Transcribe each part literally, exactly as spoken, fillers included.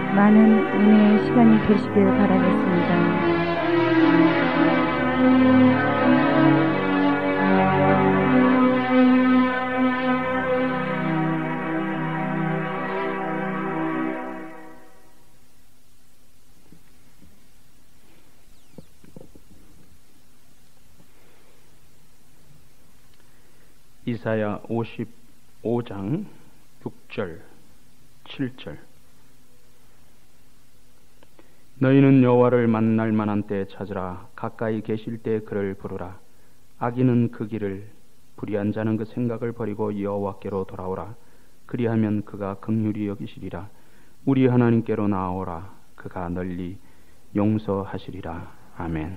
많은 은혜의 시간이 되시길 바라겠습니다. 이사야 오십오 장 육 절 칠 절. 너희는 여호와를 만날 만한 때에 찾으라. 가까이 계실 때 그를 부르라. 악인은 그 길을, 불의한 자는 그 생각을 버리고 여호와께로 돌아오라. 그리하면 그가 긍휼히 여기시리라. 우리 하나님께로 나아오라. 그가 널리 용서하시리라. 아멘.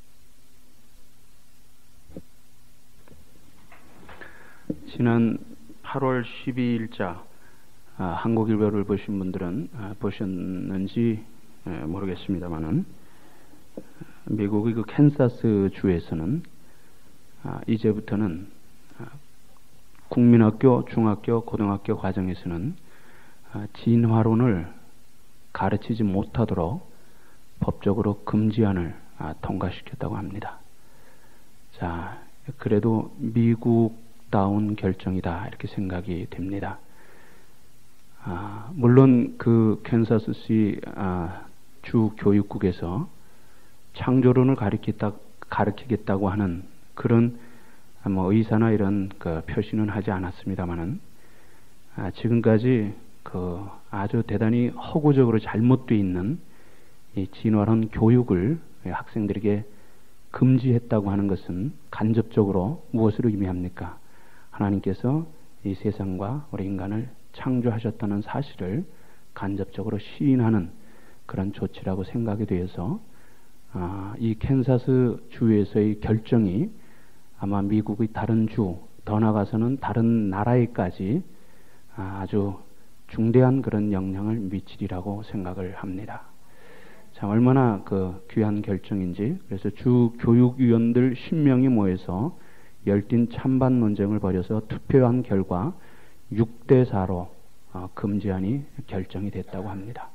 지난 팔월 십이일자 아, 한국일보를 보신 분들은 아, 보셨는지 에, 모르겠습니다만은 미국의 그 캔사스 주에서는 아, 이제부터는 아, 국민학교, 중학교, 고등학교 과정에서는 아, 진화론을 가르치지 못하도록 법적으로 금지안을 아, 통과시켰다고 합니다. 자, 그래도 미국다운 결정이다 이렇게 생각이 됩니다. 아, 물론 그 캔사스시 아, 주 교육국에서 창조론을 가르치겠다, 가르치겠다고 하는 그런 아, 뭐 의사나 이런 그 표시는 하지 않았습니다만은 아, 지금까지 그 아주 대단히 허구적으로 잘못되어 있는 이 진화론 교육을 학생들에게 금지했다고 하는 것은 간접적으로 무엇을 의미합니까? 하나님께서 이 세상과 우리 인간을 창조하셨다는 사실을 간접적으로 시인하는 그런 조치라고 생각이 되어서 아, 이 캔사스 주에서의 결정이 아마 미국의 다른 주, 더 나아가서는 다른 나라에까지 아, 아주 중대한 그런 영향을 미치리라고 생각을 합니다. 자, 얼마나 그 귀한 결정인지. 그래서 주 교육위원들 십 명이 모여서 열띤 찬반 논쟁을 벌여서 투표한 결과 육 대 사로 어, 금지안이 결정이 됐다고 합니다.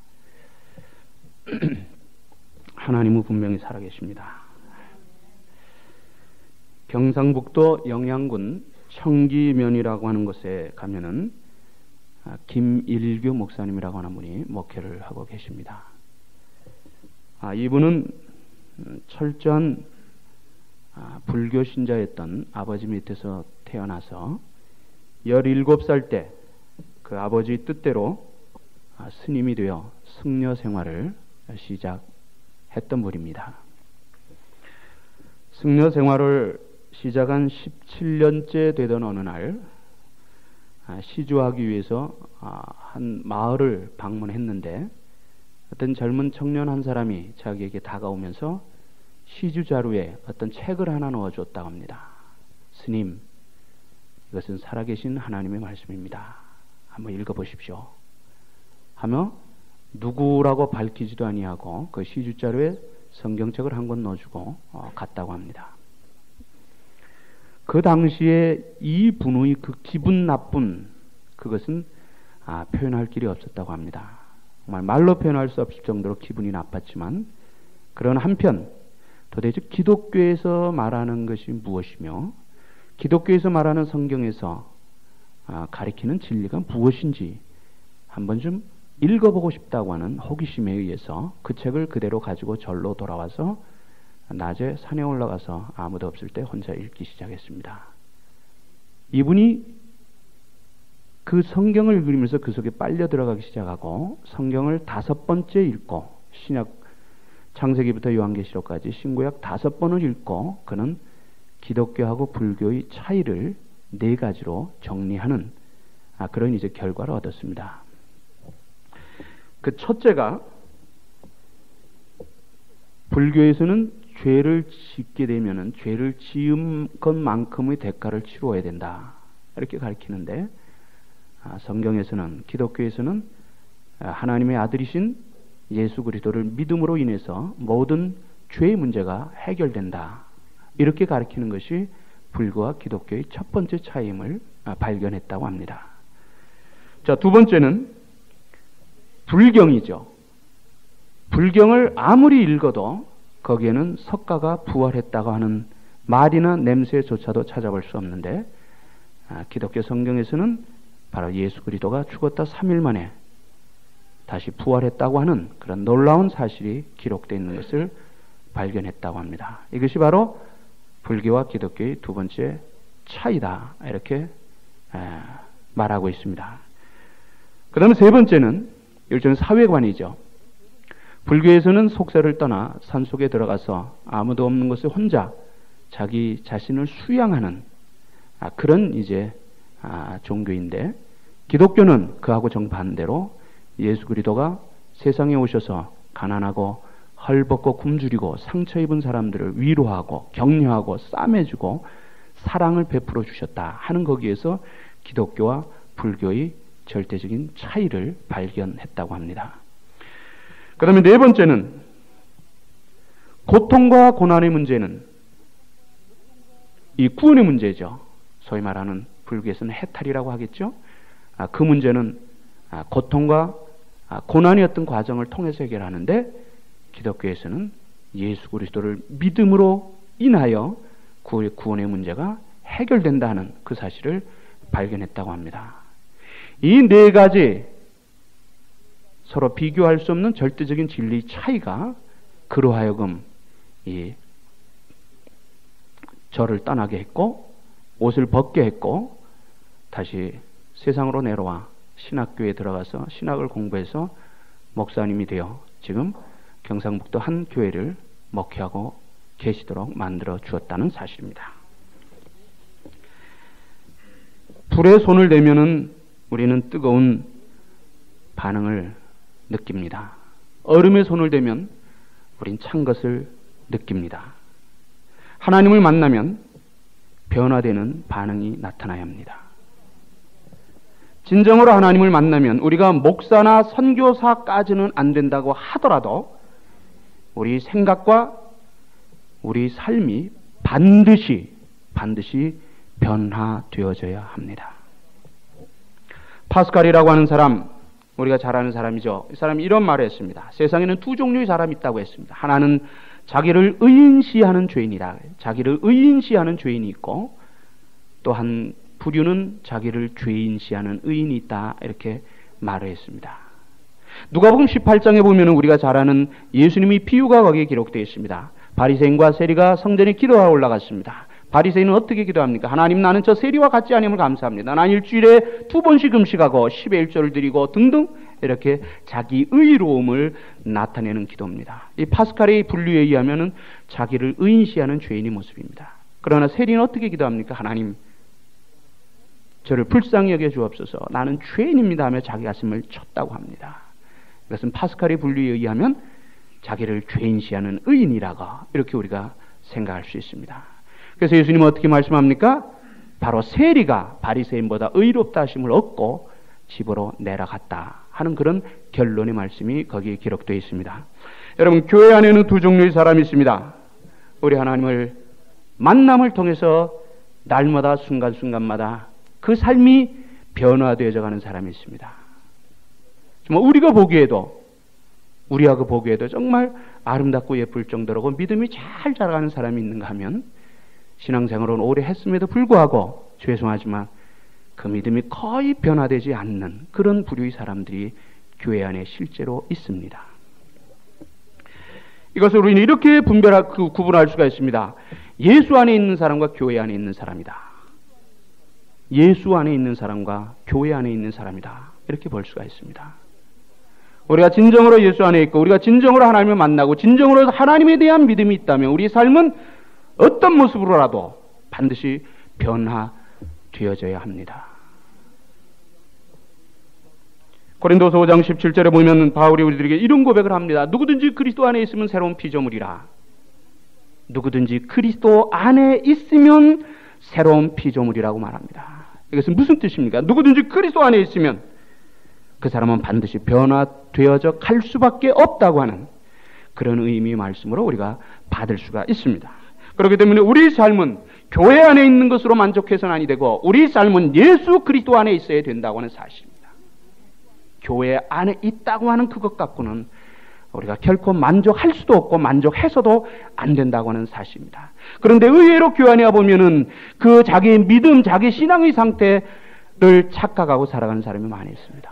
하나님은 분명히 살아계십니다. 경상북도 영양군 청기면이라고 하는 곳에 가면은 아, 김일규 목사님이라고 하는 분이 목회를 하고 계십니다. 아, 이분은 철저한 아, 불교 신자였던 아버지 밑에서 태어나서 열일곱 살 때 그 아버지 뜻대로 아, 스님이 되어 승려 생활을 시작했던 분입니다. 승려 생활을 시작한 십칠 년째 되던 어느 날 아, 시주하기 위해서 아, 한 마을을 방문했는데 어떤 젊은 청년 한 사람이 자기에게 다가오면서 시주 자루에 어떤 책을 하나 넣어줬다고 합니다. 스님, 이것은 살아계신 하나님의 말씀입니다. 한번 읽어보십시오. 하며 누구라고 밝히지도 아니하고 그 시주 자루에 성경책을 한 권 넣어주고 어, 갔다고 합니다. 그 당시에 이 분의 그 기분 나쁜 그것은 아, 표현할 길이 없었다고 합니다. 정말 말로 표현할 수 없을 정도로 기분이 나빴지만 그런 한편 도대체 기독교에서 말하는 것이 무엇이며 기독교에서 말하는 성경에서 아, 가리키는 진리가 무엇인지 한번 좀 읽어보고 싶다고 하는 호기심에 의해서 그 책을 그대로 가지고 절로 돌아와서 낮에 산에 올라가서 아무도 없을 때 혼자 읽기 시작했습니다. 이분이 그 성경을 읽으면서 그 속에 빨려 들어가기 시작하고 성경을 다섯 번째 읽고 신약 창세기부터 요한계시록까지 신구약 다섯 번을 읽고 그는 기독교하고 불교의 차이를 네 가지로 정리하는 아, 그런 이제 결과를 얻었습니다. 그 첫째가 불교에서는 죄를 짓게 되면은 죄를 지은 것만큼의 대가를 치루어야 된다 이렇게 가르치는데 아, 성경에서는 기독교에서는 하나님의 아들이신 예수 그리스도를 믿음으로 인해서 모든 죄의 문제가 해결된다 이렇게 가르치는 것이 불교와 기독교의 첫 번째 차이임을 발견했다고 합니다. 자, 두 번째는 불경이죠. 불경을 아무리 읽어도 거기에는 석가가 부활했다고 하는 말이나 냄새조차도 찾아볼 수 없는데, 아, 기독교 성경에서는 바로 예수 그리스도가 죽었다 삼 일 만에 다시 부활했다고 하는 그런 놀라운 사실이 기록되어 있는 것을 발견했다고 합니다. 이것이 바로 불교와 기독교의 두 번째 차이다, 이렇게 에, 말하고 있습니다. 그 다음에 세 번째는 일종의 사회관이죠. 불교에서는 속세를 떠나 산속에 들어가서 아무도 없는 곳에 혼자 자기 자신을 수양하는 아, 그런 이제 아, 종교인데, 기독교는 그하고 정반대로 예수 그리스도가 세상에 오셔서 가난하고 헐벗고 굶주리고 상처 입은 사람들을 위로하고 격려하고 싸매주고 사랑을 베풀어 주셨다 하는 거기에서 기독교와 불교의 절대적인 차이를 발견했다고 합니다. 그 다음에 네 번째는 고통과 고난의 문제는 이 구원의 문제죠. 소위 말하는 불교에서는 해탈이라고 하겠죠. 아, 그 문제는 아, 고통과 아, 고난의 어떤 과정을 통해서 해결하는데, 기독교에서는 예수 그리스도를 믿음으로 인하여 구원의 문제가 해결된다는 그 사실을 발견했다고 합니다. 이 네 가지 서로 비교할 수 없는 절대적인 진리 차이가 그로 하여금 이 저를 떠나게 했고 옷을 벗게 했고 다시 세상으로 내려와 신학교에 들어가서 신학을 공부해서 목사님이 되어 지금 경상북도 한 교회를 목회하고 계시도록 만들어 주었다는 사실입니다. 불에 손을 대면은 우리는 뜨거운 반응을 느낍니다. 얼음에 손을 대면 우린 찬 것을 느낍니다. 하나님을 만나면 변화되는 반응이 나타나야 합니다. 진정으로 하나님을 만나면 우리가 목사나 선교사까지는 안 된다고 하더라도 우리 생각과 우리 삶이 반드시 반드시 변화되어져야 합니다. 파스칼이라고 하는 사람, 우리가 잘 아는 사람이죠. 이 사람이 이런 말을 했습니다. 세상에는 두 종류의 사람이 있다고 했습니다. 하나는 자기를 의인시하는 죄인이다. 자기를 의인시하는 죄인이 있고, 또 한 부류는 자기를 죄인시하는 의인이 있다. 이렇게 말을 했습니다. 누가복음 십팔 장에 보면 우리가 잘 아는 예수님의 비유가 거기에 기록되어 있습니다. 바리새인과 세리가 성전에 기도하러 올라갔습니다. 바리새인은 어떻게 기도합니까? 하나님, 나는 저 세리와 같지 않음을 감사합니다. 난 일주일에 두 번씩 금식하고 십의 일조를 드리고 등등 이렇게 자기 의로움을 나타내는 기도입니다. 이 파스칼의 분류에 의하면 자기를 의인시하는 죄인의 모습입니다. 그러나 세리는 어떻게 기도합니까? 하나님, 저를 불쌍히 여겨 주옵소서. 나는 죄인입니다 하며 자기 가슴을 쳤다고 합니다. 이것은 파스칼의 분류에 의하면 자기를 죄인시하는 의인이라고 이렇게 우리가 생각할 수 있습니다. 그래서 예수님은 어떻게 말씀합니까? 바로 세리가 바리새인보다 의롭다 하심을 얻고 집으로 내려갔다 하는 그런 결론의 말씀이 거기에 기록되어 있습니다. 여러분, 교회 안에는 두 종류의 사람이 있습니다. 우리 하나님을 만남을 통해서 날마다 순간순간마다 그 삶이 변화되어져 가는 사람이 있습니다. 정말 우리가 보기에도 우리하고 보기에도 정말 아름답고 예쁠 정도로 믿음이 잘 자라가는 사람이 있는가 하면, 신앙생활은 오래 했음에도 불구하고 죄송하지만 그 믿음이 거의 변화되지 않는 그런 부류의 사람들이 교회 안에 실제로 있습니다. 이것을 우리는 이렇게 분별할, 구분할 수가 있습니다. 예수 안에 있는 사람과 교회 안에 있는 사람이다. 예수 안에 있는 사람과 교회 안에 있는 사람이다. 이렇게 볼 수가 있습니다. 우리가 진정으로 예수 안에 있고 우리가 진정으로 하나님을 만나고 진정으로 하나님에 대한 믿음이 있다면 우리 삶은 어떤 모습으로라도 반드시 변화되어져야 합니다. 고린도서 오 장 십칠 절에 보면 바울이 우리들에게 이런 고백을 합니다. 누구든지 그리스도 안에 있으면 새로운 피조물이라. 누구든지 그리스도 안에 있으면 새로운 피조물이라고 말합니다. 이것은 무슨 뜻입니까? 누구든지 그리스도 안에 있으면 그 사람은 반드시 변화되어져 갈 수밖에 없다고 하는 그런 의미의 말씀으로 우리가 받을 수가 있습니다. 그렇기 때문에 우리 삶은 교회 안에 있는 것으로 만족해서는 아니 되고 우리 삶은 예수 그리스도 안에 있어야 된다고 하는 사실입니다. 교회 안에 있다고 하는 그것 갖고는 우리가 결코 만족할 수도 없고 만족해서도 안 된다고 하는 사실입니다. 그런데 의외로 교회 와 보면은 그 자기 믿음, 자기 신앙의 상태를 착각하고 살아가는 사람이 많이 있습니다.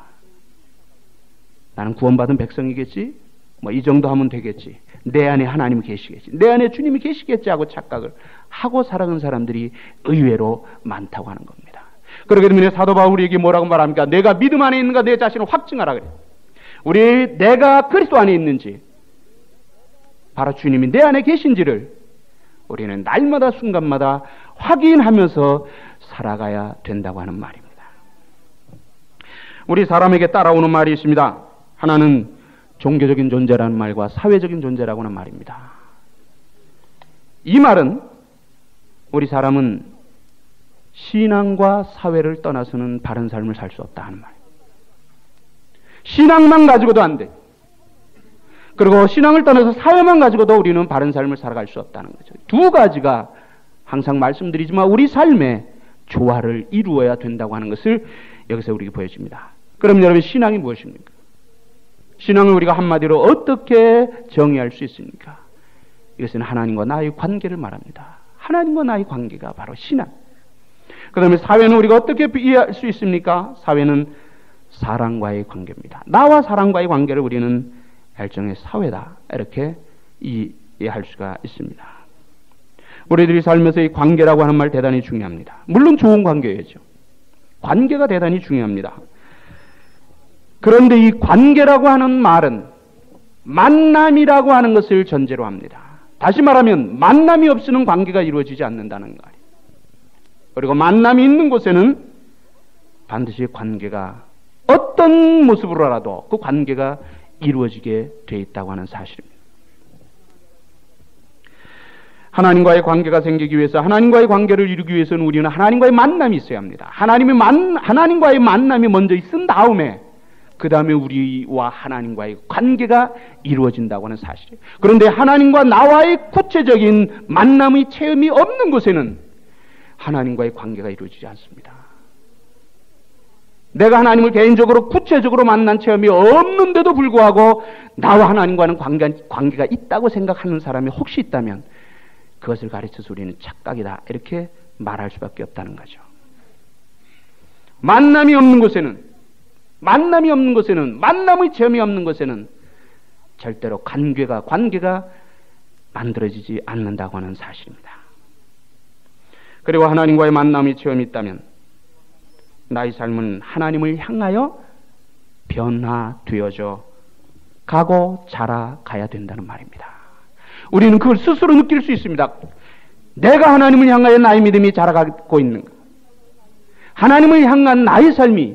나는 구원받은 백성이겠지? 뭐 이 정도 하면 되겠지. 내 안에 하나님이 계시겠지. 내 안에 주님이 계시겠지 하고 착각을 하고 살아가는 사람들이 의외로 많다고 하는 겁니다. 그렇기 때문에 사도 바울에게 뭐라고 말합니까? 내가 믿음 안에 있는가 내 자신을 확증하라 그래요. 우리 내가 그리스도 안에 있는지, 바로 주님이 내 안에 계신지를 우리는 날마다 순간마다 확인하면서 살아가야 된다고 하는 말입니다. 우리 사람에게 따라오는 말이 있습니다. 하나는 종교적인 존재라는 말과 사회적인 존재라고 하는 말입니다. 이 말은 우리 사람은 신앙과 사회를 떠나서는 바른 삶을 살 수 없다 하는 말입니다. 신앙만 가지고도 안 돼. 그리고 신앙을 떠나서 사회만 가지고도 우리는 바른 삶을 살아갈 수 없다는 거죠. 두 가지가 항상 말씀드리지만 우리 삶에 조화를 이루어야 된다고 하는 것을 여기서 우리에게 보여줍니다. 그럼 여러분, 신앙이 무엇입니까? 신앙을 우리가 한마디로 어떻게 정의할 수 있습니까? 이것은 하나님과 나의 관계를 말합니다. 하나님과 나의 관계가 바로 신앙. 그 다음에 사회는 우리가 어떻게 이해할 수 있습니까? 사회는 사람과의 관계입니다. 나와 사람과의 관계를 우리는 일종의 사회다, 이렇게 이해할 수가 있습니다. 우리들이 살면서 이 관계라고 하는 말 대단히 중요합니다. 물론 좋은 관계이죠. 관계가 대단히 중요합니다. 그런데 이 관계라고 하는 말은 만남이라고 하는 것을 전제로 합니다. 다시 말하면 만남이 없이는 관계가 이루어지지 않는다는 말이에요. 그리고 만남이 있는 곳에는 반드시 관계가 어떤 모습으로라도 그 관계가 이루어지게 되어 있다고 하는 사실입니다. 하나님과의 관계가 생기기 위해서, 하나님과의 관계를 이루기 위해서는 우리는 하나님과의 만남이 있어야 합니다. 하나님의 만, 하나님과의 만남이 먼저 있은 다음에 그 다음에 우리와 하나님과의 관계가 이루어진다고 하는 사실이에요. 그런데 하나님과 나와의 구체적인 만남의 체험이 없는 곳에는 하나님과의 관계가 이루어지지 않습니다. 내가 하나님을 개인적으로 구체적으로 만난 체험이 없는데도 불구하고 나와 하나님과는 관계, 관계가 있다고 생각하는 사람이 혹시 있다면 그것을 가르쳐서 우리는 착각이다, 이렇게 말할 수밖에 없다는 거죠. 만남이 없는 곳에는 만남이 없는 곳에는 만남의 체험이 없는 곳에는 절대로 관계가 관계가 만들어지지 않는다고 하는 사실입니다. 그리고 하나님과의 만남의 체험이 있다면 나의 삶은 하나님을 향하여 변화되어져 가고 자라가야 된다는 말입니다. 우리는 그걸 스스로 느낄 수 있습니다. 내가 하나님을 향하여 나의 믿음이 자라가고 있는가? 하나님을 향한 나의 삶이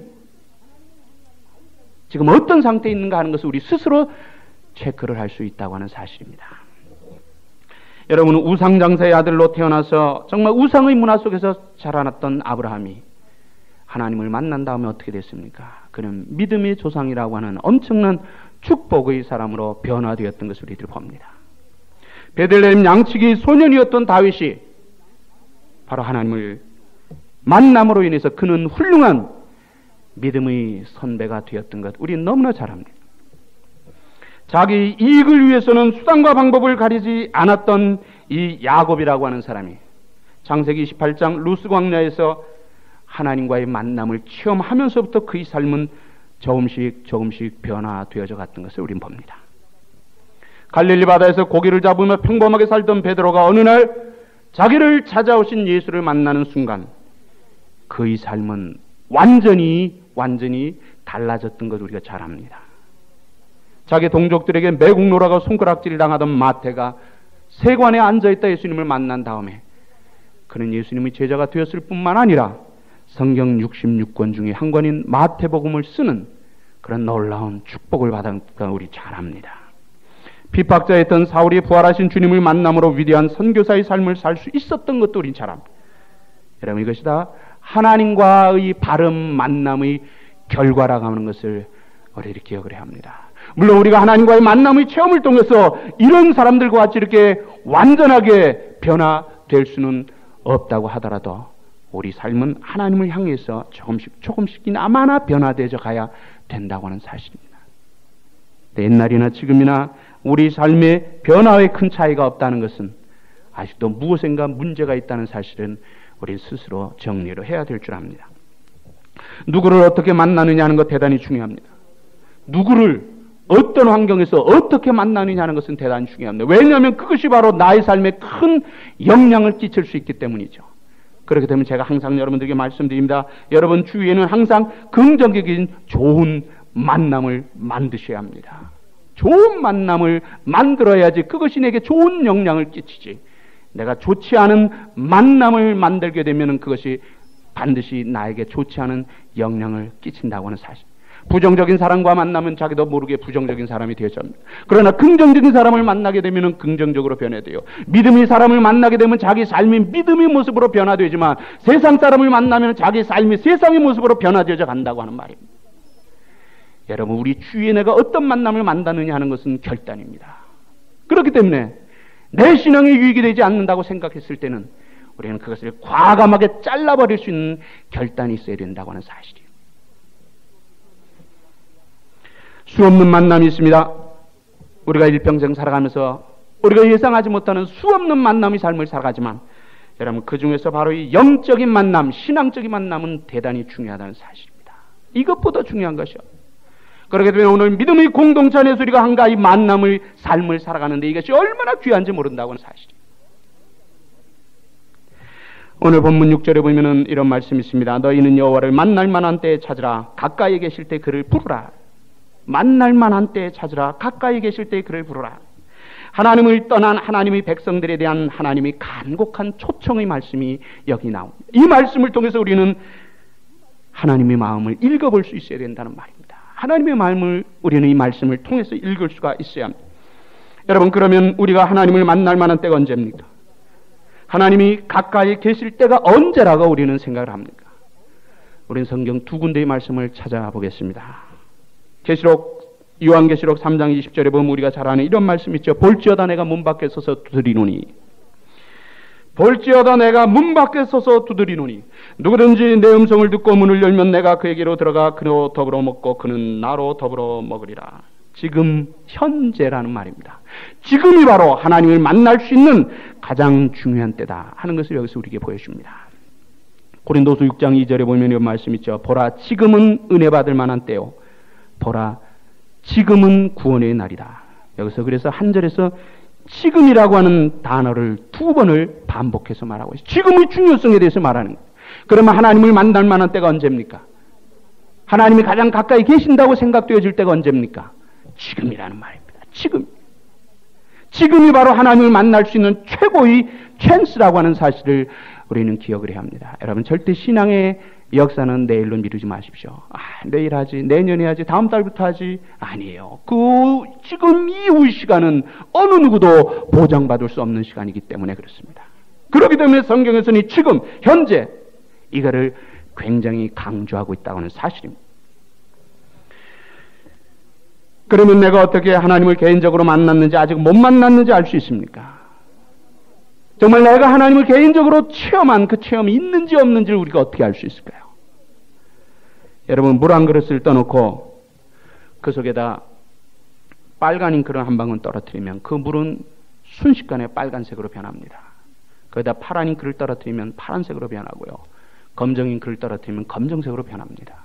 지금 어떤 상태에 있는가 하는 것을 우리 스스로 체크를 할 수 있다고 하는 사실입니다. 여러분은 우상장사의 아들로 태어나서 정말 우상의 문화 속에서 자라났던 아브라함이 하나님을 만난 다음에 어떻게 됐습니까? 그는 믿음의 조상이라고 하는 엄청난 축복의 사람으로 변화되었던 것을 우리들 봅니다. 베들레헴 양치기 소년이었던 다윗이 바로 하나님을 만남으로 인해서 그는 훌륭한 믿음의 선배가 되었던 것 우리는 너무나 잘 압니다. 자기 이익을 위해서는 수단과 방법을 가리지 않았던 이 야곱이라고 하는 사람이 창세기 이십팔 장 루스 광야에서 하나님과의 만남을 체험하면서부터 그의 삶은 조금씩 조금씩 변화되어져 갔던 것을 우리는 봅니다. 갈릴리 바다에서 고기를 잡으며 평범하게 살던 베드로가 어느 날 자기를 찾아오신 예수를 만나는 순간 그의 삶은 완전히 완전히 달라졌던 것 우리가 잘 압니다. 자기 동족들에게 매국노라고 손가락질을 당하던 마태가 세관에 앉아있다 예수님을 만난 다음에 그는 예수님의 제자가 되었을 뿐만 아니라 성경 육십육 권 중에 한 권인 마태복음을 쓰는 그런 놀라운 축복을 받은 걸 우리 잘 압니다. 핍박자였던 사울이 부활하신 주님을 만남으로 위대한 선교사의 삶을 살 수 있었던 것도 우린 잘 압니다. 여러분, 이것이 다 하나님과의 바른 만남의 결과라고 하는 것을 우리들이 기억을 해야 합니다. 물론 우리가 하나님과의 만남의 체험을 통해서 이런 사람들과 같이 이렇게 완전하게 변화될 수는 없다고 하더라도 우리 삶은 하나님을 향해서 조금씩 조금씩이나마나 변화되어 가야 된다고 하는 사실입니다. 옛날이나 지금이나 우리 삶의 변화에 큰 차이가 없다는 것은 아직도 무엇인가 문제가 있다는 사실은 우리 스스로 정리를 해야 될 줄 압니다. 누구를 어떻게 만나느냐 하는 것 대단히 중요합니다. 누구를 어떤 환경에서 어떻게 만나느냐 하는 것은 대단히 중요합니다. 왜냐하면 그것이 바로 나의 삶에 큰 영향을 끼칠 수 있기 때문이죠. 그렇기 때문에 제가 항상 여러분들에게 말씀드립니다. 여러분 주위에는 항상 긍정적인 좋은 만남을 만드셔야 합니다. 좋은 만남을 만들어야지 그것이 내게 좋은 영향을 끼치지. 내가 좋지 않은 만남을 만들게 되면 그것이 반드시 나에게 좋지 않은 영향을 끼친다고 하는 사실. 부정적인 사람과 만나면 자기도 모르게 부정적인 사람이 되어져 합니다. 그러나 긍정적인 사람을 만나게 되면 긍정적으로 변화돼요. 믿음의 사람을 만나게 되면 자기 삶이 믿음의 모습으로 변화되지만 세상 사람을 만나면 자기 삶이 세상의 모습으로 변화되어져 간다고 하는 말입니다. 여러분, 우리 주위에 내가 어떤 만남을 만나느냐 하는 것은 결단입니다. 그렇기 때문에 내 신앙에 유익이 되지 않는다고 생각했을 때는 우리는 그것을 과감하게 잘라버릴 수 있는 결단이 있어야 된다고 하는 사실이에요. 수없는 만남이 있습니다. 우리가 일평생 살아가면서 우리가 예상하지 못하는 수없는 만남의 삶을 살아가지만 여러분, 그 중에서 바로 이 영적인 만남, 신앙적인 만남은 대단히 중요하다는 사실입니다. 이것보다 중요한 것이요. 그렇기 때문에 오늘 믿음의 공동체 안에서 우리가 한가 이 만남의 삶을 살아가는데 이것이 얼마나 귀한지 모른다고 하는 사실이에요. 오늘 본문 육 절에 보면은 이런 말씀이 있습니다. 너희는 여호와를 만날 만한 때에 찾으라. 가까이 계실 때 그를 부르라. 만날 만한 때에 찾으라. 가까이 계실 때 그를 부르라. 하나님을 떠난 하나님의 백성들에 대한 하나님의 간곡한 초청의 말씀이 여기 나옵니다. 이 말씀을 통해서 우리는 하나님의 마음을 읽어볼 수 있어야 된다는 말입니다. 하나님의 마음을 우리는 이 말씀을 통해서 읽을 수가 있어야 합니다. 여러분, 그러면 우리가 하나님을 만날 만한 때가 언제입니까? 하나님이 가까이 계실 때가 언제라고 우리는 생각을 합니까? 우리는 성경 두 군데의 말씀을 찾아보겠습니다. 계시록, 요한계시록 삼 장 이십 절에 보면 우리가 잘 아는 이런 말씀이 있죠. 볼지어다 내가 문 밖에 서서 두드리노니. 볼지어다 내가 문 밖에 서서 두드리노니. 누구든지 내 음성을 듣고 문을 열면 내가 그에게로 들어가 그로 더불어 먹고 그는 나로 더불어 먹으리라. 지금 현재라는 말입니다. 지금이 바로 하나님을 만날 수 있는 가장 중요한 때다 하는 것을 여기서 우리에게 보여줍니다. 고린도서 육 장 이 절에 보면 이런 말씀이 있죠. 보라, 지금은 은혜 받을 만한 때요. 보라, 지금은 구원의 날이다. 여기서 그래서 한 절에서 지금이라고 하는 단어를 두 번을 반복해서 말하고 있어요. 지금의 중요성에 대해서 말하는 거예요. 그러면 하나님을 만날 만한 때가 언제입니까? 하나님이 가장 가까이 계신다고 생각되어질 때가 언제입니까? 지금이라는 말입니다. 지금. 지금이 바로 하나님을 만날 수 있는 최고의 찬스라고 하는 사실을 우리는 기억을 해야 합니다. 여러분, 절대 신앙의 역사는 내일로 미루지 마십시오. 아, 내일 하지, 내년에 하지, 다음 달부터 하지. 아니에요. 그 지금 이후의 시간은 어느 누구도 보장받을 수 없는 시간이기 때문에 그렇습니다. 그렇기 때문에 성경에서는 지금, 현재 이거를 굉장히 강조하고 있다고 하는 사실입니다. 그러면 내가 어떻게 하나님을 개인적으로 만났는지, 아직 못 만났는지 알 수 있습니까? 정말 내가 하나님을 개인적으로 체험한 그 체험이 있는지 없는지를 우리가 어떻게 알 수 있을까요? 여러분, 물 한 그릇을 떠놓고 그 속에다 빨간 잉크를 한 방울 떨어뜨리면 그 물은 순식간에 빨간색으로 변합니다. 거기다 파란 잉크를 떨어뜨리면 파란색으로 변하고요. 검정 잉크를 떨어뜨리면 검정색으로 변합니다.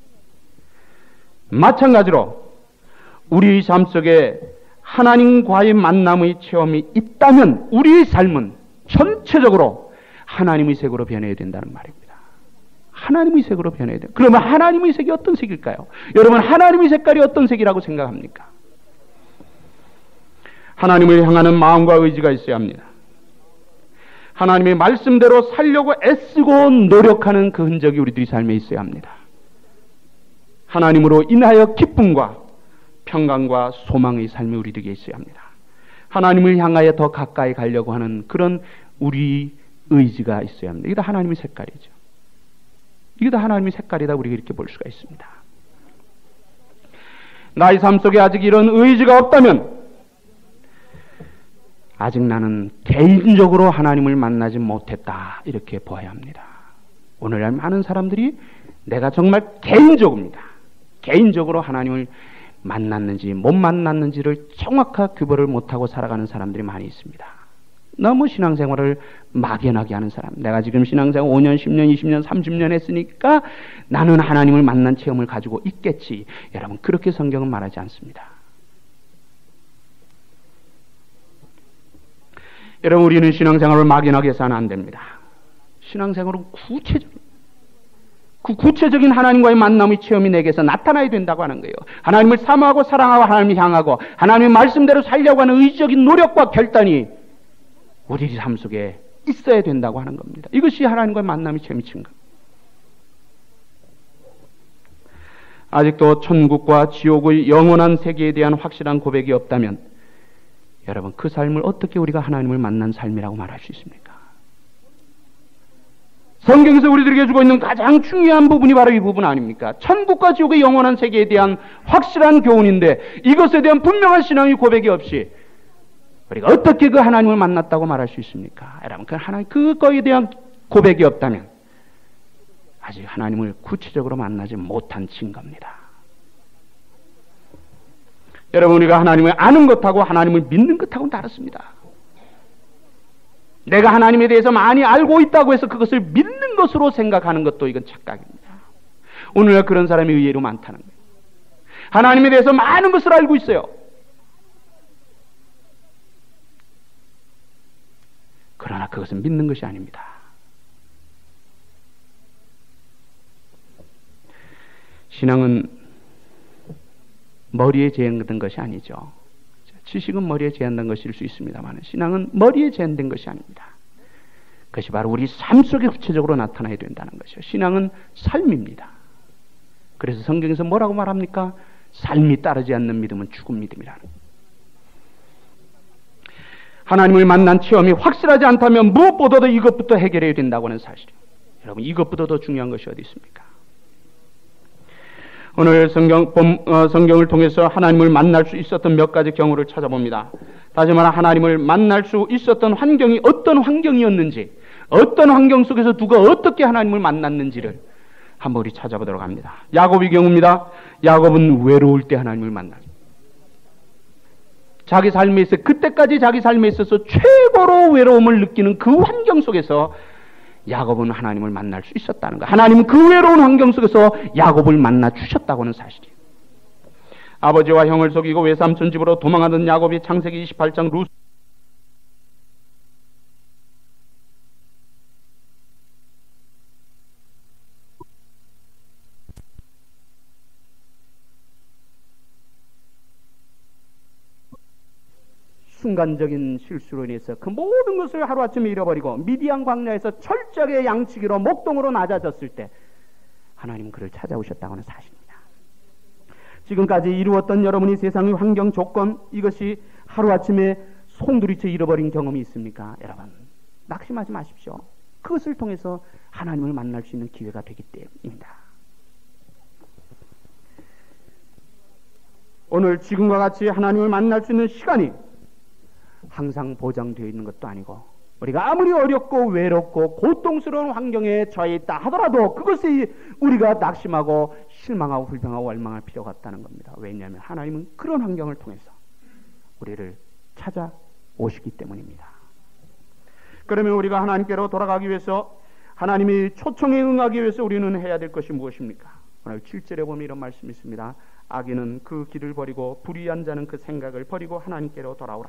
마찬가지로 우리 삶 속에 하나님과의 만남의 체험이 있다면 우리의 삶은 전체적으로 하나님의 색으로 변해야 된다는 말입니다. 하나님의 색으로 변해야 돼요. 그러면 하나님의 색이 어떤 색일까요? 여러분, 하나님의 색깔이 어떤 색이라고 생각합니까? 하나님을 향하는 마음과 의지가 있어야 합니다. 하나님의 말씀대로 살려고 애쓰고 노력하는 그 흔적이 우리들의 삶에 있어야 합니다. 하나님으로 인하여 기쁨과 평강과 소망의 삶이 우리에게 있어야 합니다. 하나님을 향하여 더 가까이 가려고 하는 그런 우리 의지가 있어야 합니다. 이게 다 하나님의 색깔이죠. 이게 다 하나님의 색깔이다 우리가 이렇게 볼 수가 있습니다. 나의 삶 속에 아직 이런 의지가 없다면 아직 나는 개인적으로 하나님을 만나지 못했다 이렇게 보아야 합니다. 오늘날 많은 사람들이 내가 정말 개인적입니다. 개인적으로 하나님을 만났는지 못 만났는지를 정확하게 규별을 못하고 살아가는 사람들이 많이 있습니다. 너무 신앙생활을 막연하게 하는 사람. 내가 지금 신앙생활 오 년, 십 년, 이십 년, 삼십 년 했으니까 나는 하나님을 만난 체험을 가지고 있겠지. 여러분, 그렇게 성경은 말하지 않습니다. 여러분, 우리는 신앙생활을 막연하게 해서는 안 됩니다. 신앙생활은 구체적, 그 구체적인 하나님과의 만남의 체험이 내게서 나타나야 된다고 하는 거예요. 하나님을 사모하고 사랑하고 하나님을 향하고 하나님의 말씀대로 살려고 하는 의지적인 노력과 결단이 우리 삶 속에 있어야 된다고 하는 겁니다. 이것이 하나님과의 만남의 체험이 증거. 아직도 천국과 지옥의 영원한 세계에 대한 확실한 고백이 없다면 여러분, 그 삶을 어떻게 우리가 하나님을 만난 삶이라고 말할 수 있습니까? 성경에서 우리들에게 주고 있는 가장 중요한 부분이 바로 이 부분 아닙니까? 천국과 지옥의 영원한 세계에 대한 확실한 교훈인데 이것에 대한 분명한 신앙의 고백이 없이 우리가 어떻게 그 하나님을 만났다고 말할 수 있습니까? 여러분, 그 하나님, 그거에 대한 고백이 없다면 아직 하나님을 구체적으로 만나지 못한 증거입니다. 여러분, 우리가 하나님을 아는 것하고 하나님을 믿는 것하고는 다릅니다. 내가 하나님에 대해서 많이 알고 있다고 해서 그것을 믿는 것으로 생각하는 것도 이건 착각입니다. 오늘날 그런 사람이 의외로 많다는 거예요. 하나님에 대해서 많은 것을 알고 있어요. 그러나 그것은 믿는 것이 아닙니다. 신앙은 머리에 제한된 것이 아니죠. 지식은 머리에 제한된 것일 수 있습니다만 신앙은 머리에 제한된 것이 아닙니다. 그것이 바로 우리 삶 속에 구체적으로 나타나야 된다는 것이죠. 신앙은 삶입니다. 그래서 성경에서 뭐라고 말합니까? 삶이 따르지 않는 믿음은 죽은 믿음이라는 거예요. 하나님을 만난 체험이 확실하지 않다면 무엇보다도 이것부터 해결해야 된다고 하는 사실이에요. 여러분, 이것보다 더 중요한 것이 어디 있습니까? 오늘 성경, 어, 성경을 통해서 하나님을 만날 수 있었던 몇 가지 경우를 찾아봅니다. 다시 말해 하나님을 만날 수 있었던 환경이 어떤 환경이었는지, 어떤 환경 속에서 누가 어떻게 하나님을 만났는지를 한번 우리 찾아보도록 합니다. 야곱의 경우입니다. 야곱은 외로울 때 하나님을 만납니다. 자기 삶에 있어 그때까지 자기 삶에 있어서 최고로 외로움을 느끼는 그 환경 속에서 야곱은 하나님을 만날 수 있었다는 거. 하나님은 그 외로운 환경 속에서 야곱을 만나 주셨다고 하는 사실이에요. 아버지와 형을 속이고 외삼촌 집으로 도망하던 야곱이 창세기 이십팔 장 루 순간적인 실수로 인해서 그 모든 것을 하루아침에 잃어버리고 미디안 광야에서 철저하게 양치기로 목동으로 낮아졌을 때 하나님은 그를 찾아오셨다고 하는 사실입니다. 지금까지 이루었던 여러분이 세상의 환경 조건, 이것이 하루아침에 송두리째 잃어버린 경험이 있습니까? 여러분, 낙심하지 마십시오. 그것을 통해서 하나님을 만날 수 있는 기회가 되기 때문입니다. 오늘 지금과 같이 하나님을 만날 수 있는 시간이 항상 보장되어 있는 것도 아니고 우리가 아무리 어렵고 외롭고 고통스러운 환경에 처해 있다 하더라도 그것이 우리가 낙심하고 실망하고 불평하고 원망할 필요가 없다는 겁니다. 왜냐하면 하나님은 그런 환경을 통해서 우리를 찾아오시기 때문입니다. 그러면 우리가 하나님께로 돌아가기 위해서, 하나님이 초청에 응하기 위해서 우리는 해야 될 것이 무엇입니까? 오늘 칠 절에 보면 이런 말씀이 있습니다. 악인은 그 길을 버리고 불의한 자는 그 생각을 버리고 하나님께로 돌아오라.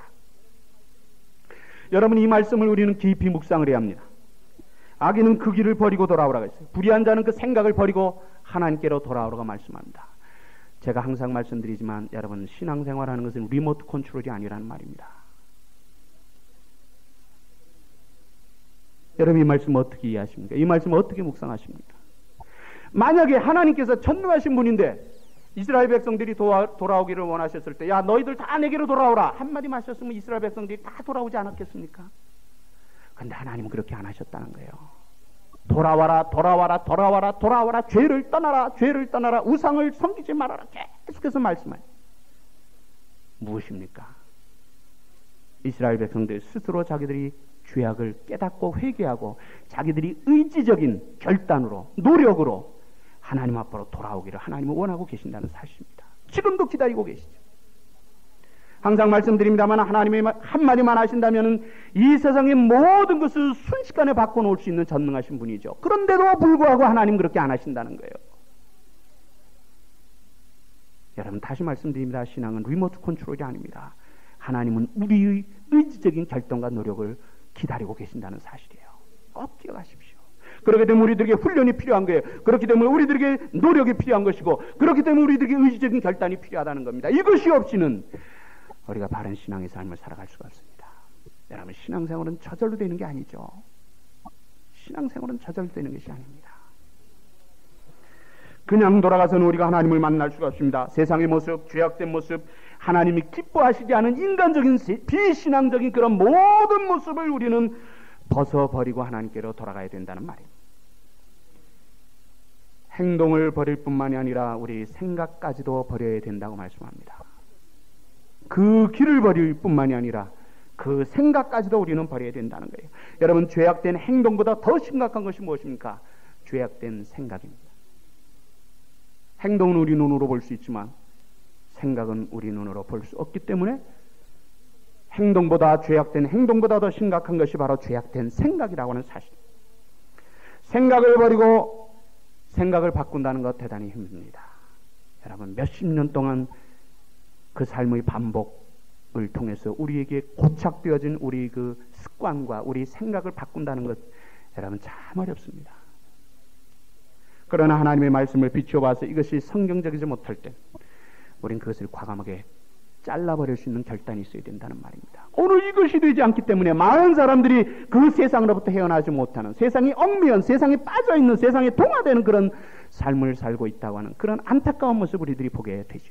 여러분, 이 말씀을 우리는 깊이 묵상을 해야 합니다. 악인은 그 길을 버리고 돌아오라고 했어요. 불의한 자는 그 생각을 버리고 하나님께로 돌아오라고 말씀합니다. 제가 항상 말씀드리지만 여러분, 신앙생활하는 것은 리모트 컨트롤이 아니라는 말입니다. 여러분, 이 말씀 어떻게 이해하십니까? 이 말씀 어떻게 묵상하십니까? 만약에 하나님께서 전능하신 분인데 이스라엘 백성들이 도와, 돌아오기를 원하셨을 때, 야, 너희들 다 내게로 돌아오라 한마디만 하셨으면 이스라엘 백성들이 다 돌아오지 않았겠습니까? 그런데 하나님은 그렇게 안 하셨다는 거예요. 돌아와라, 돌아와라, 돌아와라, 돌아와라, 죄를 떠나라, 죄를 떠나라, 우상을 섬기지 말아라, 계속해서 말씀해요. 무엇입니까? 이스라엘 백성들 스스로 자기들이 죄악을 깨닫고 회개하고 자기들이 의지적인 결단으로, 노력으로 하나님 앞으로 돌아오기를 하나님은 원하고 계신다는 사실입니다. 지금도 기다리고 계시죠. 항상 말씀드립니다만 하나님이 한마디만 하신다면 이 세상의 모든 것을 순식간에 바꿔놓을 수 있는 전능하신 분이죠. 그런데도 불구하고 하나님 그렇게 안 하신다는 거예요. 여러분 다시 말씀드립니다. 신앙은 리모트 컨트롤이 아닙니다. 하나님은 우리의 의지적인 결정과 노력을 기다리고 계신다는 사실이에요. 꼭 기억하십시오. 그렇기 때문에 우리들에게 훈련이 필요한 거예요. 그렇기 때문에 우리들에게 노력이 필요한 것이고 그렇기 때문에 우리들에게 의지적인 결단이 필요하다는 겁니다. 이것이 없이는 우리가 바른 신앙의 삶을 살아갈 수가 없습니다. 여러분 신앙생활은 저절로 되는 게 아니죠. 신앙생활은 저절로 되는 것이 아닙니다. 그냥 돌아가서는 우리가 하나님을 만날 수가 없습니다. 세상의 모습, 죄악된 모습, 하나님이 기뻐하시지 않은 인간적인 비신앙적인 그런 모든 모습을 우리는 벗어버리고 하나님께로 돌아가야 된다는 말입니다. 행동을 버릴 뿐만이 아니라 우리 생각까지도 버려야 된다고 말씀합니다. 그 길을 버릴 뿐만이 아니라 그 생각까지도 우리는 버려야 된다는 거예요. 여러분 죄악된 행동보다 더 심각한 것이 무엇입니까? 죄악된 생각입니다. 행동은 우리 눈으로 볼 수 있지만 생각은 우리 눈으로 볼 수 없기 때문에 행동보다 죄악된 행동보다 더 심각한 것이 바로 죄악된 생각이라고 하는 사실. 생각을 버리고 생각을 바꾼다는 것 대단히 힘듭니다. 여러분 몇십 년 동안 그 삶의 반복을 통해서 우리에게 고착되어진 우리 그 습관과 우리 생각을 바꾼다는 것 여러분 참 어렵습니다. 그러나 하나님의 말씀을 비추어봐서 이것이 성경적이지 못할 때 우린 그것을 과감하게 잘라버릴 수 있는 결단이 있어야 된다는 말입니다. 오늘 이것이 되지 않기 때문에 많은 사람들이 그 세상으로부터 헤어나지 못하는, 세상이 얽매연, 세상에 빠져있는, 세상에 동화되는 그런 삶을 살고 있다고 하는 그런 안타까운 모습을 우리들이 보게 되죠.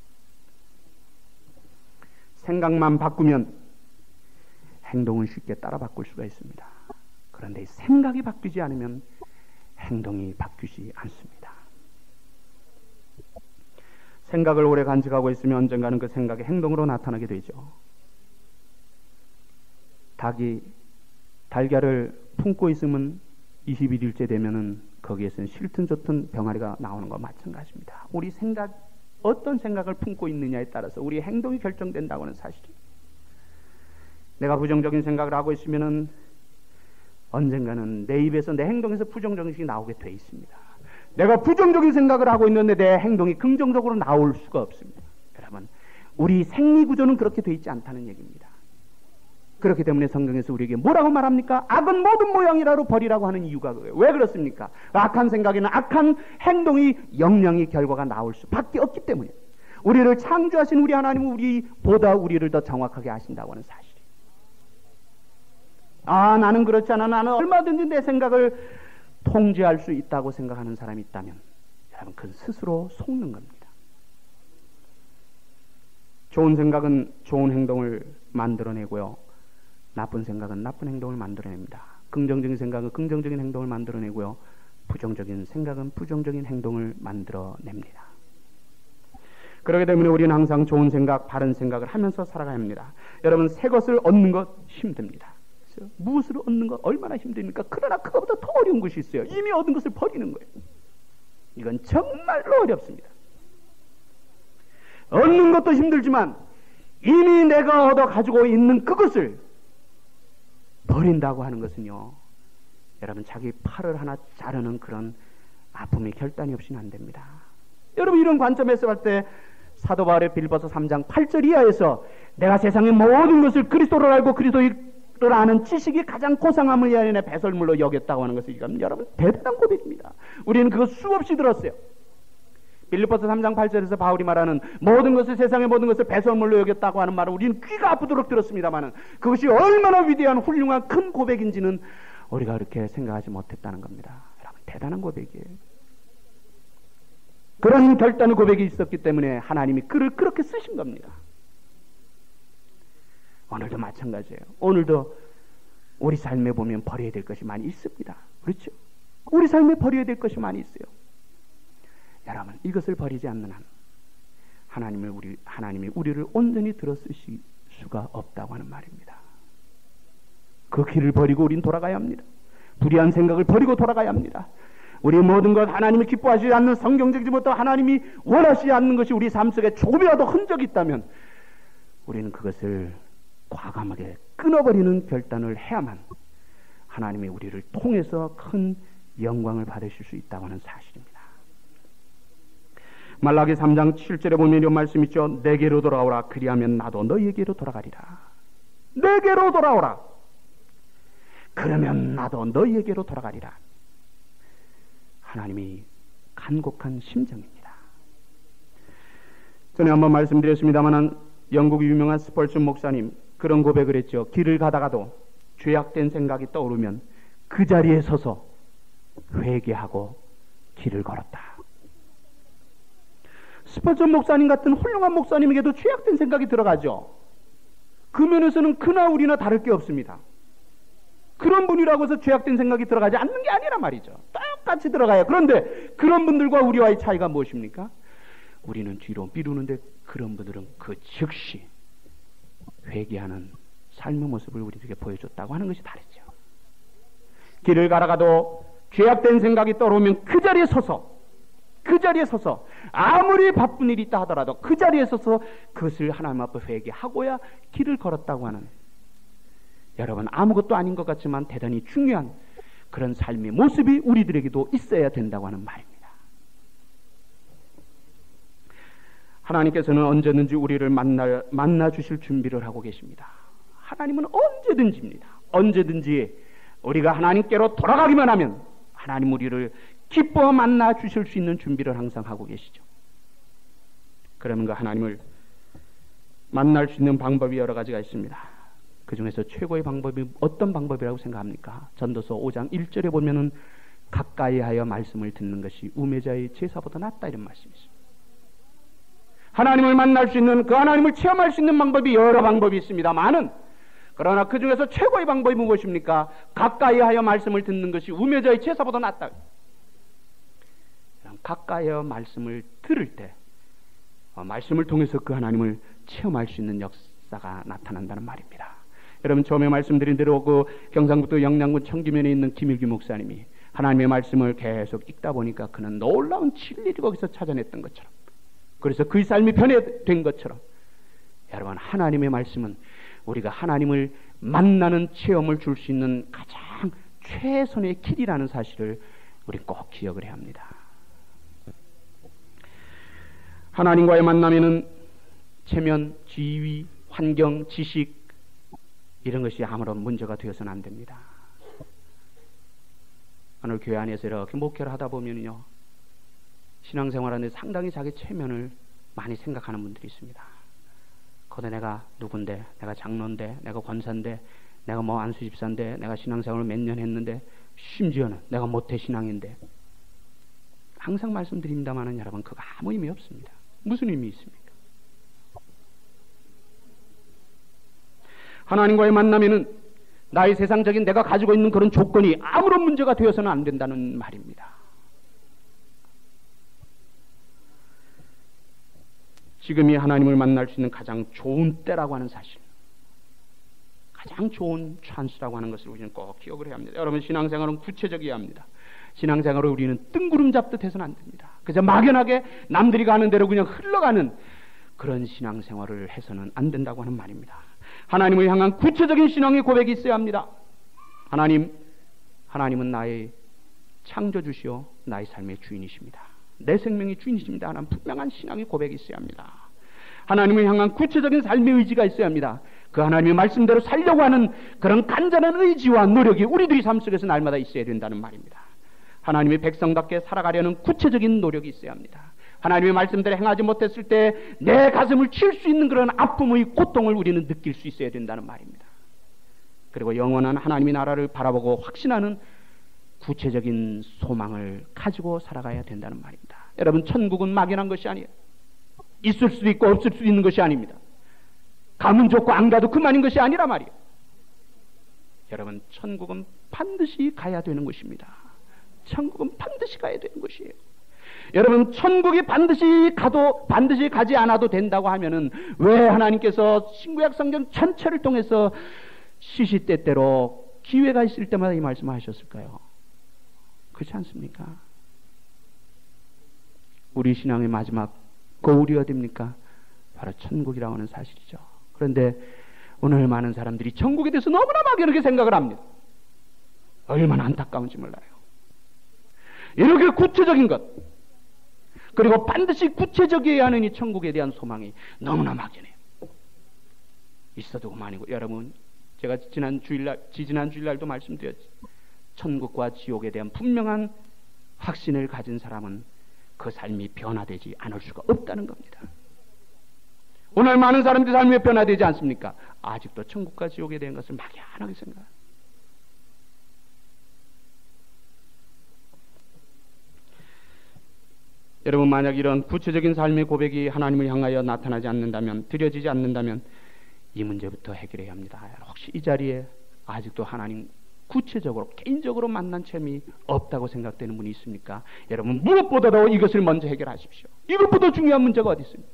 생각만 바꾸면 행동은 쉽게 따라 바꿀 수가 있습니다. 그런데 생각이 바뀌지 않으면 행동이 바뀌지 않습니다. 생각을 오래 간직하고 있으면 언젠가는 그 생각이 행동으로 나타나게 되죠. 닭이 달걀을 품고 있으면 이십일 일째 되면은 거기에서는 싫든 좋든 병아리가 나오는 것 마찬가지입니다. 우리 생각, 어떤 생각을 품고 있느냐에 따라서 우리의 행동이 결정된다고 하는 사실입니다. 내가 부정적인 생각을 하고 있으면은 언젠가는 내 입에서 내 행동에서 부정적인 것이 나오게 돼 있습니다. 내가 부정적인 생각을 하고 있는데 내 행동이 긍정적으로 나올 수가 없습니다. 여러분, 우리 생리 구조는 그렇게 돼 있지 않다는 얘기입니다. 그렇기 때문에 성경에서 우리에게 뭐라고 말합니까? 악은 모든 모양이라로 버리라고 하는 이유가 그거예요. 왜 그렇습니까? 악한 생각에는 악한 행동이 영향이 결과가 나올 수밖에 없기 때문에 우리를 창조하신 우리 하나님은 우리보다 우리를 더 정확하게 아신다고 하는 사실이에요. 아, 나는 그렇지 않아. 나는 얼마든지 내 생각을 통제할 수 있다고 생각하는 사람이 있다면 여러분 그건 스스로 속는 겁니다. 좋은 생각은 좋은 행동을 만들어내고요, 나쁜 생각은 나쁜 행동을 만들어냅니다. 긍정적인 생각은 긍정적인 행동을 만들어내고요, 부정적인 생각은 부정적인 행동을 만들어냅니다. 그렇기 때문에 우리는 항상 좋은 생각, 바른 생각을 하면서 살아가야 합니다. 여러분, 새 것을 얻는 것 힘듭니다. 무엇을 얻는 것 얼마나 힘듭니까? 그러나 그것보다 더 어려운 것이 있어요. 이미 얻은 것을 버리는 거예요. 이건 정말로 어렵습니다. 얻는 것도 힘들지만 이미 내가 얻어 가지고 있는 그것을 버린다고 하는 것은요, 여러분 자기 팔을 하나 자르는 그런 아픔의 결단이 없이는 안 됩니다. 여러분 이런 관점에서 볼 때 사도 바울의 빌립보서 삼 장 팔 절 이하에서 내가 세상의 모든 것을 그리스도를 알고 그리스도를 아는 지식이 가장 고상함을 이 안에 배설물로 여겼다고 하는 것을 이건 여러분 대단한 고백입니다. 우리는 그거 수없이 들었어요. 빌립보서 삼 장 팔 절에서 바울이 말하는 모든 것을, 세상의 모든 것을 배설물로 여겼다고 하는 말을 우리는 귀가 아프도록 들었습니다만 그것이 얼마나 위대한 훌륭한 큰 고백인지는 우리가 그렇게 생각하지 못했다는 겁니다. 여러분 대단한 고백이에요. 그런 결단의 고백이 있었기 때문에 하나님이 그를 그렇게 쓰신 겁니다. 오늘도 마찬가지예요. 오늘도 우리 삶에 보면 버려야 될 것이 많이 있습니다. 그렇죠? 우리 삶에 버려야 될 것이 많이 있어요. 여러분 이것을 버리지 않는 한 하나님을 우리 하나님이 우리를 온전히 들어쓰실 수가 없다고 하는 말입니다. 그 길을 버리고 우린 돌아가야 합니다. 불의한 생각을 버리고 돌아가야 합니다. 우리 모든 것 하나님이 기뻐하시지 않는 성경적이지 못한 하나님이 원하시지 않는 것이 우리 삶 속에 조금이라도 흔적이 있다면 우리는 그것을 과감하게 끊어버리는 결단을 해야만 하나님이 우리를 통해서 큰 영광을 받으실 수 있다고 하는 사실입니다. 말라기 삼 장 칠 절에 보면 이런 말씀 있죠. 내게로 돌아오라. 그리하면 나도 너희에게로 돌아가리라. 내게로 돌아오라. 그러면 나도 너희에게로 돌아가리라. 하나님이 간곡한 심정입니다. 전에 한번 말씀드렸습니다만 영국 유명한 스펄슨 목사님 그런 고백을 했죠. 길을 가다가도 죄악된 생각이 떠오르면 그 자리에 서서 회개하고 길을 걸었다. 스펄슨 목사님 같은 훌륭한 목사님에게도 죄악된 생각이 들어가죠. 그 면에서는 그나 우리나 다를 게 없습니다. 그런 분이라고 해서 죄악된 생각이 들어가지 않는 게 아니란 말이죠. 똑같이 들어가요. 그런데 그런 분들과 우리와의 차이가 무엇입니까? 우리는 뒤로 미루는데 그런 분들은 그 즉시 회개하는 삶의 모습을 우리에게 보여줬다고 하는 것이 다르죠. 길을 가다가도 죄악된 생각이 떠오르면 그 자리에 서서 그 자리에 서서 아무리 바쁜 일이 있다 하더라도 그 자리에 서서 그것을 하나님 앞에 회개하고야 길을 걸었다고 하는, 여러분 아무것도 아닌 것 같지만 대단히 중요한 그런 삶의 모습이 우리들에게도 있어야 된다고 하는 말입니다. 하나님께서는 언제든지 우리를 만나, 만나 주실 준비를 하고 계십니다. 하나님은 언제든지입니다. 언제든지 우리가 하나님께로 돌아가기만 하면 하나님 우리를 기뻐 만나 주실 수 있는 준비를 항상 하고 계시죠. 그러면 그 하나님을 만날 수 있는 방법이 여러 가지가 있습니다. 그 중에서 최고의 방법이 어떤 방법이라고 생각합니까? 전도서 오 장 일 절에 보면은 가까이 하여 말씀을 듣는 것이 우매자의 제사보다 낫다 이런 말씀이죠. 하나님을 만날 수 있는, 그 하나님을 체험할 수 있는 방법이 여러 방법이 있습니다만은, 그러나 그 중에서 최고의 방법이 무엇입니까? 가까이 하여 말씀을 듣는 것이 우매자의 제사보다 낫다. 가까이 하여 말씀을 들을 때 어, 말씀을 통해서 그 하나님을 체험할 수 있는 역사가 나타난다는 말입니다. 여러분 처음에 말씀드린 대로 그 경상북도 영양군 청기면에 있는 김일기 목사님이 하나님의 말씀을 계속 읽다 보니까 그는 놀라운 진리를 거기서 찾아냈던 것처럼, 그래서 그의 삶이 변화된 것처럼, 여러분 하나님의 말씀은 우리가 하나님을 만나는 체험을 줄 수 있는 가장 최선의 길이라는 사실을 우리 꼭 기억을 해야 합니다. 하나님과의 만남에는 체면, 지위, 환경, 지식 이런 것이 아무런 문제가 되어서는 안 됩니다. 오늘 교회 안에서 이렇게 목회를 하다 보면요, 신앙생활하는데 상당히 자기 체면을 많이 생각하는 분들이 있습니다. 거기 내가 누군데, 내가 장로인데, 내가 권사인데, 내가 뭐 안수집사인데, 내가 신앙생활을 몇 년 했는데, 심지어는 내가 모태신앙인데, 항상 말씀드립니다마는 여러분 그거 아무 의미 없습니다. 무슨 의미 있습니까? 하나님과의 만남에는 나의 세상적인 내가 가지고 있는 그런 조건이 아무런 문제가 되어서는 안 된다는 말입니다. 지금이 하나님을 만날 수 있는 가장 좋은 때라고 하는 사실, 가장 좋은 찬스라고 하는 것을 우리는 꼭 기억을 해야 합니다. 여러분 신앙생활은 구체적이어야 합니다. 신앙생활을 우리는 뜬구름 잡듯 해서는 안 됩니다. 그래서 막연하게 남들이 가는 대로 그냥 흘러가는 그런 신앙생활을 해서는 안 된다고 하는 말입니다. 하나님을 향한 구체적인 신앙의 고백이 있어야 합니다. 하나님, 하나님은 나의 창조주시오 나의 삶의 주인이십니다. 내 생명의 주인이십니다 하는 분명한 신앙의 고백이 있어야 합니다. 하나님을 향한 구체적인 삶의 의지가 있어야 합니다. 그 하나님의 말씀대로 살려고 하는 그런 간절한 의지와 노력이 우리들의 삶 속에서 날마다 있어야 된다는 말입니다. 하나님의 백성답게 살아가려는 구체적인 노력이 있어야 합니다. 하나님의 말씀대로 행하지 못했을 때 내 가슴을 칠 수 있는 그런 아픔의 고통을 우리는 느낄 수 있어야 된다는 말입니다. 그리고 영원한 하나님의 나라를 바라보고 확신하는 구체적인 소망을 가지고 살아가야 된다는 말입니다. 여러분 천국은 막연한 것이 아니에요. 있을 수도 있고 없을 수도 있는 것이 아닙니다. 가면 좋고 안 가도 그만인 것이 아니라 말이에요. 여러분 천국은 반드시 가야 되는 것입니다. 천국은 반드시 가야 되는 것이에요. 여러분 천국이 반드시 가도 반드시 가지 않아도 된다고 하면은 왜 하나님께서 신구약 성경 전체를 통해서 시시때때로 기회가 있을 때마다 이 말씀을 하셨을까요? 그렇지 않습니까? 우리 신앙의 마지막 거울이 어딥니까? 바로 천국이라고 하는 사실이죠. 그런데 오늘 많은 사람들이 천국에 대해서 너무나 막연하게 생각을 합니다. 얼마나 안타까운지 몰라요. 이렇게 구체적인 것, 그리고 반드시 구체적이어야 하는 이 천국에 대한 소망이 너무나 막연해요. 있어도 그만이고, 여러분, 제가 지난 주일날, 지지난 주일날도 말씀드렸지. 천국과 지옥에 대한 분명한 확신을 가진 사람은 그 삶이 변화되지 않을 수가 없다는 겁니다. 오늘 많은 사람들의 삶이 변화되지 않습니까? 아직도 천국과 지옥에 대한 것을 막연하게 생각합니다. 여러분, 만약 이런 구체적인 삶의 고백이 하나님을 향하여 나타나지 않는다면, 드려지지 않는다면 이 문제부터 해결해야 합니다. 혹시 이 자리에 아직도 하나님 구체적으로 개인적으로 만난 체험이 없다고 생각되는 분이 있습니까? 여러분, 무엇보다도 이것을 먼저 해결하십시오. 이것보다 중요한 문제가 어디 있습니까?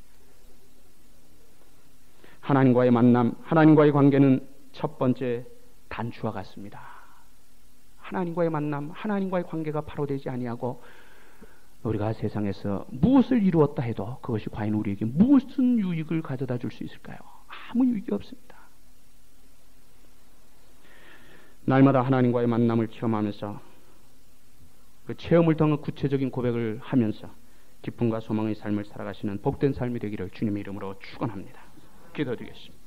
하나님과의 만남, 하나님과의 관계는 첫 번째 단추와 같습니다. 하나님과의 만남, 하나님과의 관계가 바로 되지 아니하고 우리가 세상에서 무엇을 이루었다 해도 그것이 과연 우리에게 무슨 유익을 가져다 줄 수 있을까요? 아무 유익이 없습니다. 날마다 하나님과의 만남을 체험하면서 그 체험을 통한 구체적인 고백을 하면서 기쁨과 소망의 삶을 살아가시는 복된 삶이 되기를 주님의 이름으로 축원합니다. 기도드리겠습니다.